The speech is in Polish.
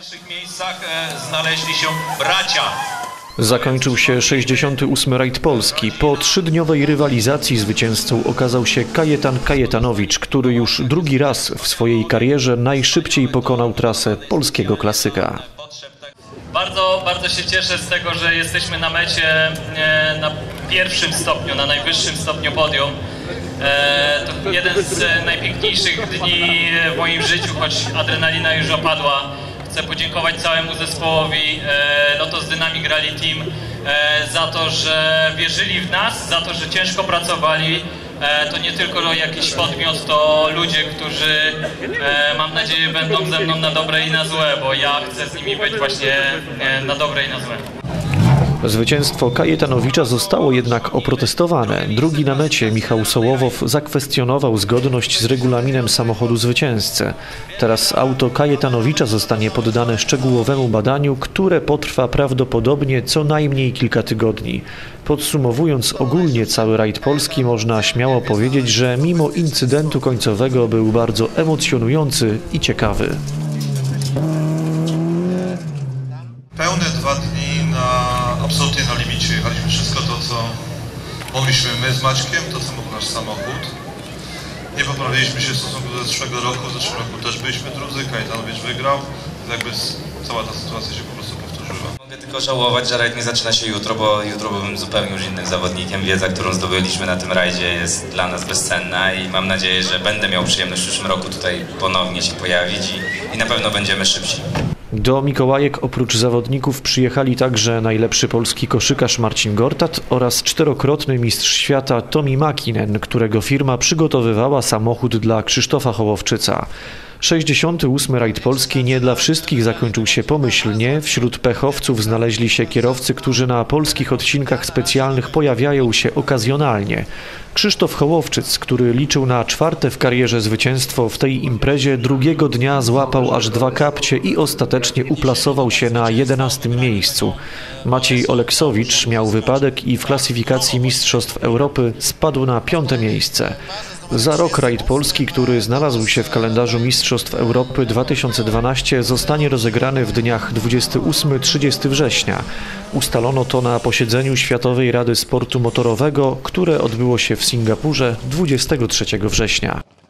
pierwszych miejscach znaleźli się bracia. Zakończył się 68. rajd Polski. Po trzydniowej rywalizacji zwycięzcą okazał się Kajetan Kajetanowicz, który już drugi raz w swojej karierze najszybciej pokonał trasę polskiego klasyka. Bardzo się cieszę z tego, że jesteśmy na mecie na pierwszym stopniu, na najwyższym stopniu podium. To jeden z najpiękniejszych dni w moim życiu, choć adrenalina już opadła. Chcę podziękować całemu zespołowi Lotos Dynamic Rally Team za to, że wierzyli w nas, za to, że ciężko pracowali. To nie tylko jakiś podmiot, to ludzie, którzy mam nadzieję będą ze mną na dobre i na złe, bo ja chcę z nimi być właśnie na dobre i na złe. Zwycięstwo Kajetanowicza zostało jednak oprotestowane. Drugi na mecie, Michał Sołowow, zakwestionował zgodność z regulaminem samochodu zwycięzcy. Teraz auto Kajetanowicza zostanie poddane szczegółowemu badaniu, które potrwa prawdopodobnie co najmniej kilka tygodni. Podsumowując ogólnie cały rajd Polski, można śmiało powiedzieć, że mimo incydentu końcowego był bardzo emocjonujący i ciekawy. Pełne 2 dni absolutnie na limicie. Jechaliśmy wszystko to, co mogliśmy my z Maćkiem, to co mógł nasz samochód. Nie poprawiliśmy się w stosunku do zeszłego roku. W zeszłym roku też byliśmy drudzy, Kajetanowicz wygrał. Jakby cała ta sytuacja się po prostu powtórzyła. Mogę tylko żałować, że rajd nie zaczyna się jutro, bo jutro byłbym zupełnie już innym zawodnikiem. Wiedza, którą zdobyliśmy na tym rajdzie, jest dla nas bezcenna i mam nadzieję, że będę miał przyjemność w przyszłym roku tutaj ponownie się pojawić i na pewno będziemy szybsi. Do Mikołajek oprócz zawodników przyjechali także najlepszy polski koszykarz Marcin Gortat oraz 4-krotny mistrz świata Tomi Mäkinen, którego firma przygotowywała samochód dla Krzysztofa Hołowczyca. 68. rajd Polski nie dla wszystkich zakończył się pomyślnie. Wśród pechowców znaleźli się kierowcy, którzy na polskich odcinkach specjalnych pojawiają się okazjonalnie. Krzysztof Hołowczyc, który liczył na 4. w karierze zwycięstwo w tej imprezie, drugiego dnia złapał aż 2 kapcie i ostatecznie uplasował się na 11. miejscu. Maciej Oleksowicz miał wypadek i w klasyfikacji Mistrzostw Europy spadł na 5. miejsce. Za rok rajd Polski, który znalazł się w kalendarzu Mistrzostw Europy 2012, zostanie rozegrany w dniach 28-30 września. Ustalono to na posiedzeniu Światowej Rady Sportu Motorowego, które odbyło się w Singapurze 23 września.